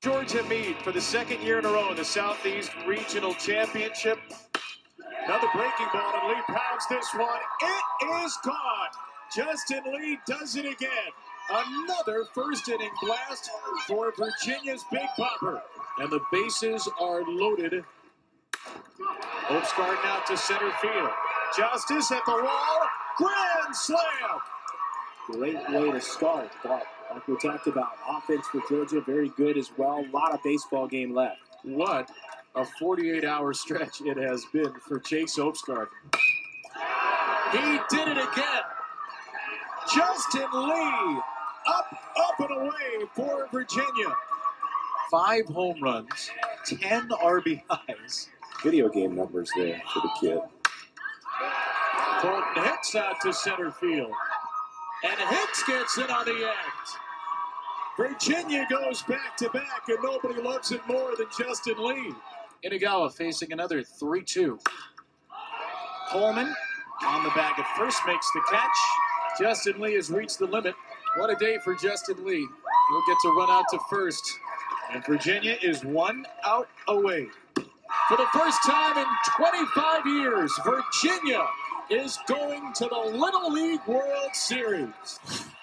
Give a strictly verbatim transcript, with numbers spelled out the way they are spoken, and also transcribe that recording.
Georgia meet for the second year in a row in the Southeast Regional Championship. Another breaking ball, and Lee pounds this one. It is gone. Justin Lee does it again. Another first inning blast for Virginia's Big Popper. And the bases are loaded. Oapsgaard now to center field. Justice at the wall. Grand slam. Great way to start, but like we talked about, offense for Georgia, very good as well. A lot of baseball game left. What a forty-eight hour stretch it has been for Chase Oapsgaard. He did it again. Justin Lee, up, up and away for Virginia. Five home runs, ten R B Is. Video game numbers there for the kid. Colton Hicks out to center field. And Hicks gets in on the act. Virginia goes back to back, and nobody loves it more than Justin Lee. Inagawa facing another three two. Coleman on the bag at first makes the catch. Justin Lee has reached the limit. What a day for Justin Lee. He'll get to run out to first. And Virginia is one out away. For the first time in twenty-five years, Virginia is going to the Little League World Series.